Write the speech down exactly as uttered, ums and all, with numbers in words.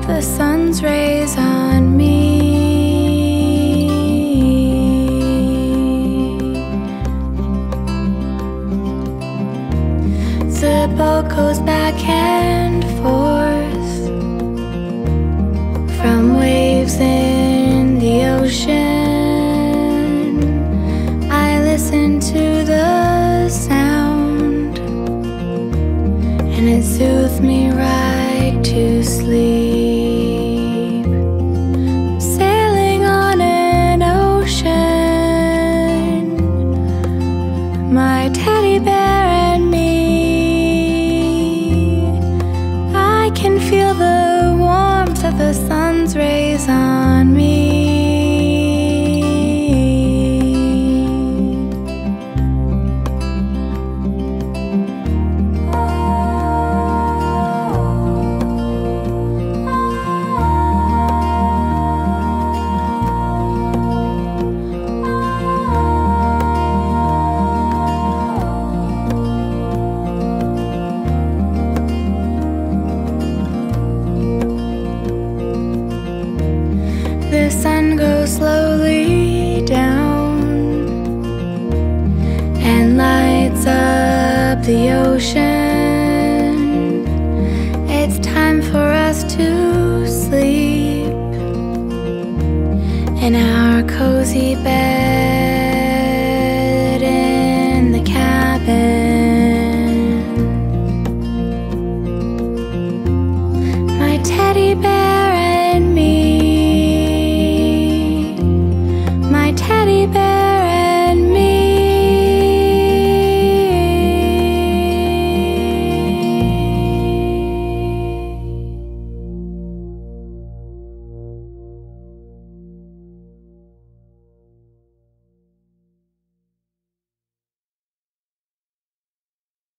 the sun's rays on me. The boat goes back and forth from waves in the ocean. I listen to the sound and it soothes me right to sleep. Sailing on an ocean, my teddy bear and me. I can feel the warmth of the sun's rays on me. The sun goes slowly down and lights up the ocean. It's time for us to sleep in our cozy bed.